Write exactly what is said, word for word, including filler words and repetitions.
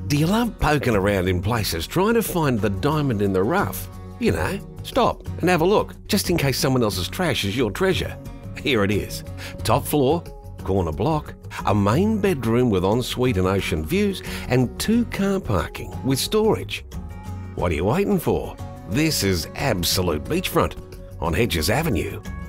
Do you love poking around in places trying to find the diamond in the rough? You know, stop and have a look, just in case someone else's trash is your treasure. Here it is. Top floor, corner block, a main bedroom with ensuite and ocean views, and two car parking with storage. What are you waiting for? This is absolute beachfront on Hedges Avenue.